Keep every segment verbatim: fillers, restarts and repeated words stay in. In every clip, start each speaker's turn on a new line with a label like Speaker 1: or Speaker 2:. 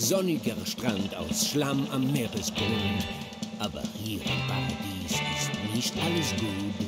Speaker 1: sonniger Strand aus Schlamm am Meeresgrund. Aber hier im Paradies ist nicht alles gut.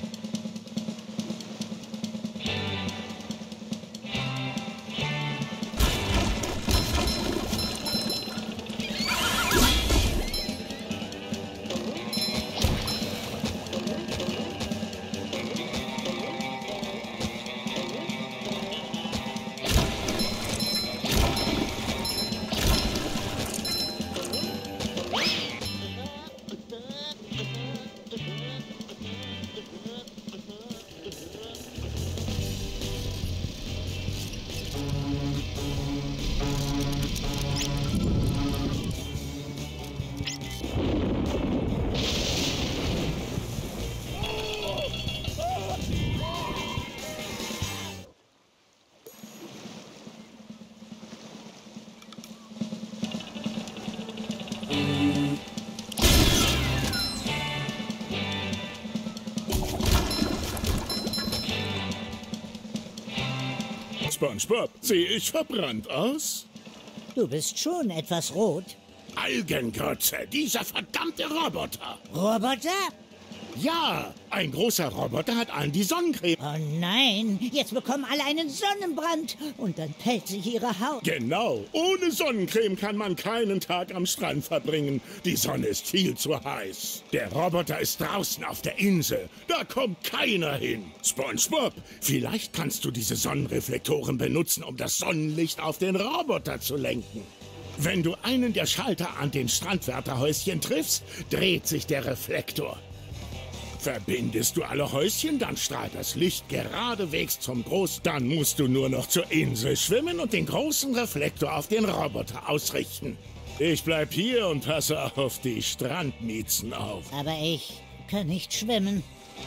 Speaker 2: SpongeBob, sehe ich verbrannt aus?
Speaker 3: Du bist schon etwas rot.
Speaker 2: Algengrütze, dieser verdammte Roboter!
Speaker 3: Roboter?
Speaker 2: Ja, ein großer Roboter hat allen die Sonnencreme.
Speaker 3: Oh nein, jetzt bekommen alle einen Sonnenbrand und dann pellt sich ihre Haut.
Speaker 2: Genau, ohne Sonnencreme kann man keinen Tag am Strand verbringen. Die Sonne ist viel zu heiß. Der Roboter ist draußen auf der Insel. Da kommt keiner hin. SpongeBob, vielleicht kannst du diese Sonnenreflektoren benutzen, um das Sonnenlicht auf den Roboter zu lenken. Wenn du einen der Schalter an den Strandwärterhäuschen triffst, dreht sich der Reflektor. Verbindest du alle Häuschen, dann strahlt das Licht geradewegs zum Groß. Dann musst du nur noch zur Insel schwimmen und den großen Reflektor auf den Roboter ausrichten. Ich bleib hier und passe auf die Strandmiezen auf.
Speaker 3: Aber ich kann nicht schwimmen.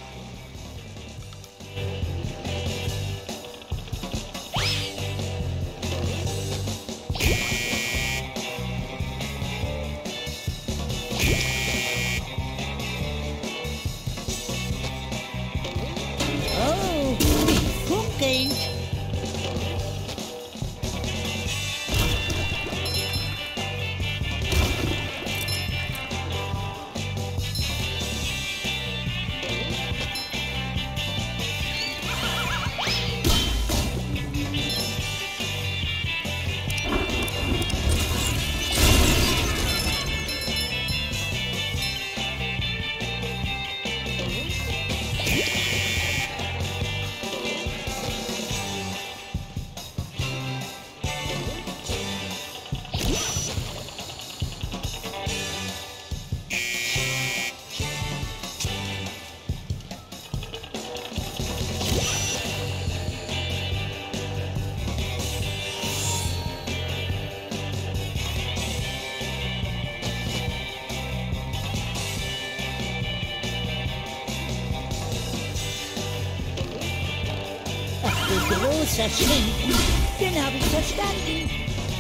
Speaker 3: Großer Schinken, den habe ich verstanden.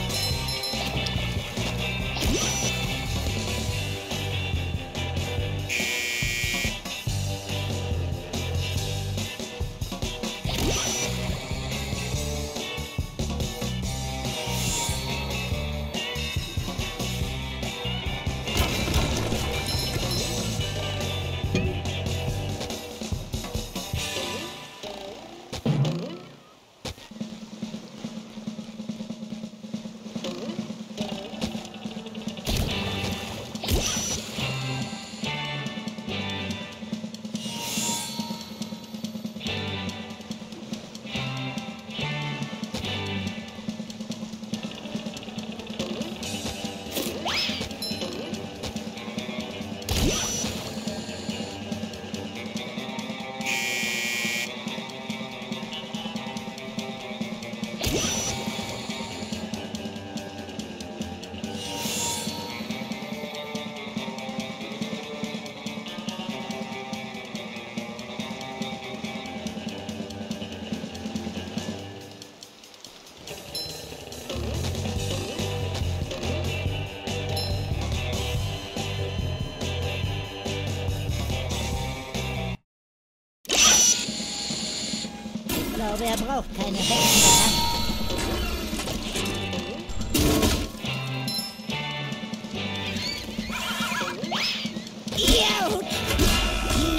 Speaker 3: Ich glaube, er braucht keine Hexen mehr.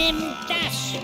Speaker 3: Nimm das!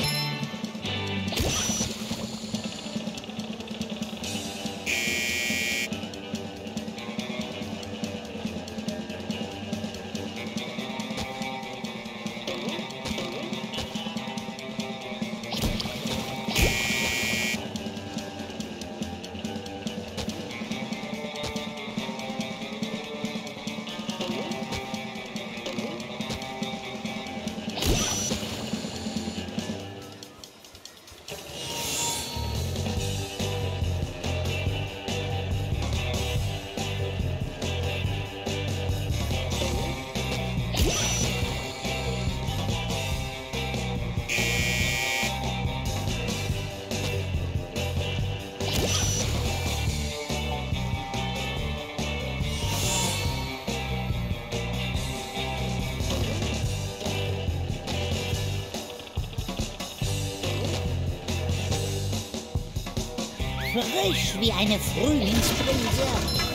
Speaker 3: Frisch wie eine Frühlingsbrise.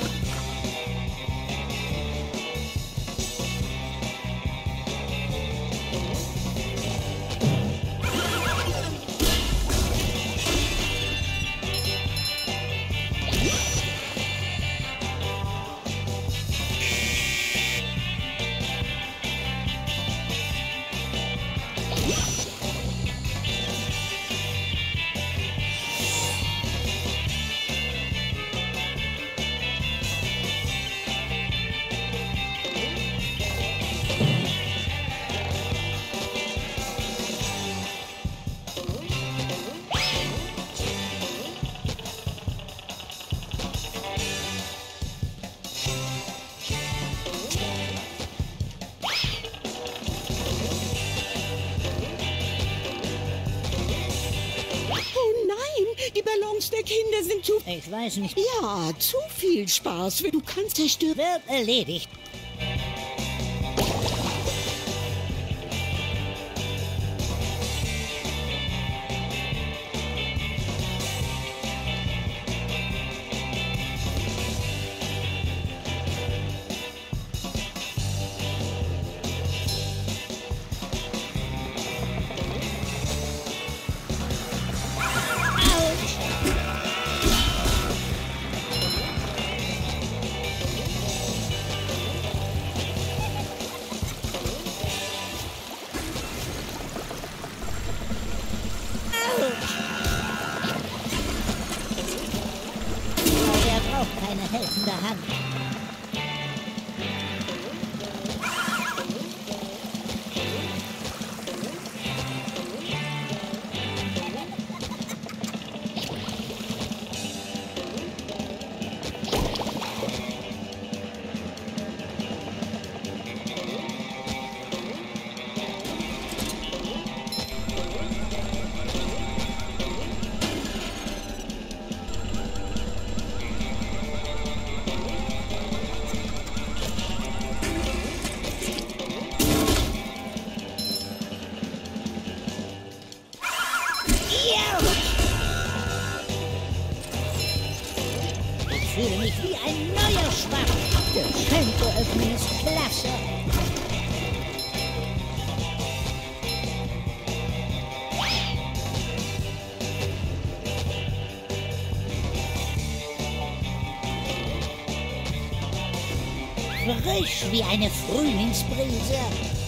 Speaker 4: Die Ballons der Kinder sind zu...
Speaker 3: Ich weiß nicht.
Speaker 4: Ja, zu viel Spaß. Du kannst zerstören.
Speaker 3: Wird erledigt. Keine helfende Hand. Ich fühle mich wie ein neuer Schwamm. Geschenke öffnen ist klasse. Frisch wie eine Frühlingsbrise.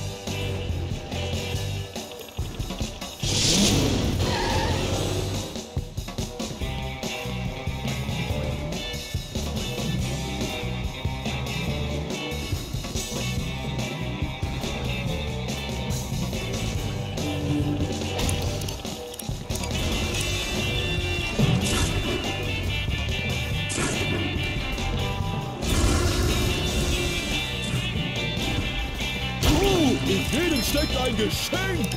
Speaker 2: In jedem steckt ein Geschenk!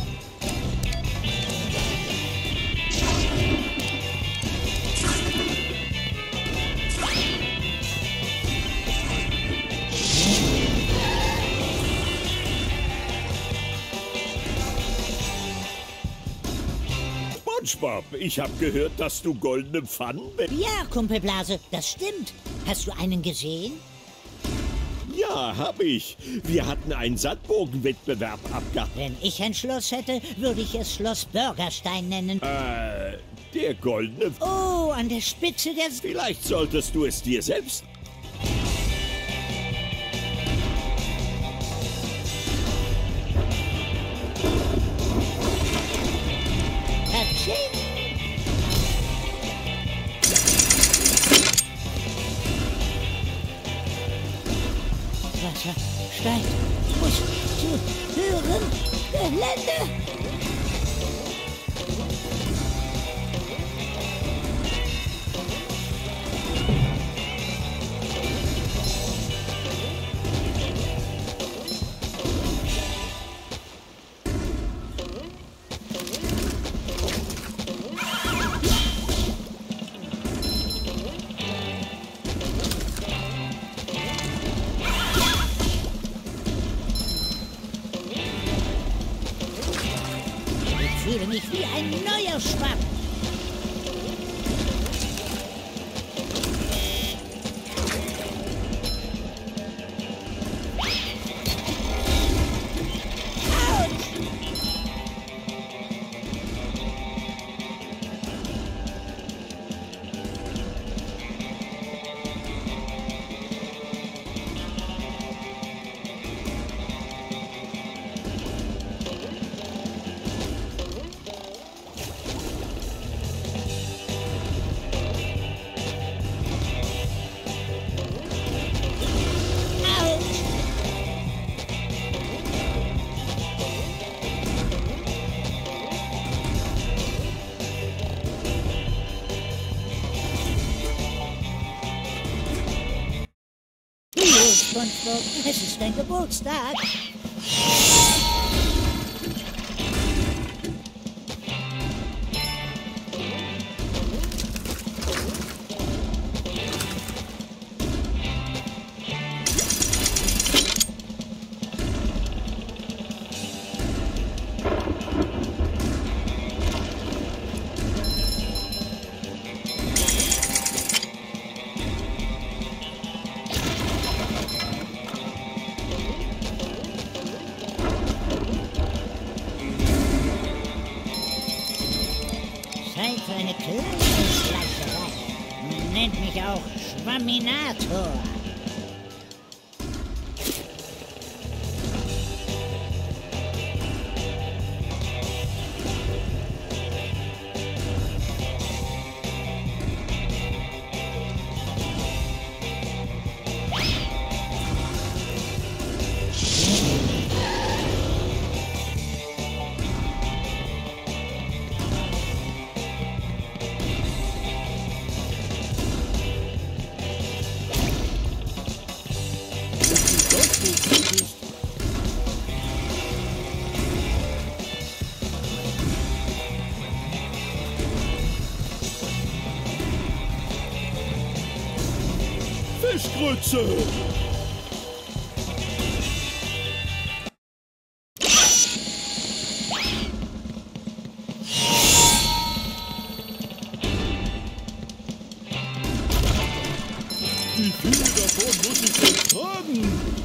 Speaker 2: SpongeBob, ich habe gehört, dass du goldene Pfannen...
Speaker 3: Ja, Kumpelblase, das stimmt. Hast du einen gesehen?
Speaker 5: Ja, hab ich. Wir hatten einen Sandbogenwettbewerb abgehalten.
Speaker 3: Wenn ich ein Schloss hätte, würde ich es Schloss Bürgerstein nennen.
Speaker 5: Äh, der goldene...
Speaker 3: Oh, an der Spitze der...
Speaker 5: Vielleicht solltest du es dir selbst...
Speaker 3: Katsching! Wasser steigt. Muss zu hören. Gelände. Ich fühle mich wie ein neuer Schwamm. SpongeBob, es ist dein Geburtstag. Zeit für eine kleine Schleicherei. Man nennt mich auch Schwamminator.
Speaker 2: Fischgrütze! Wie viele davon muss ich denn tragen?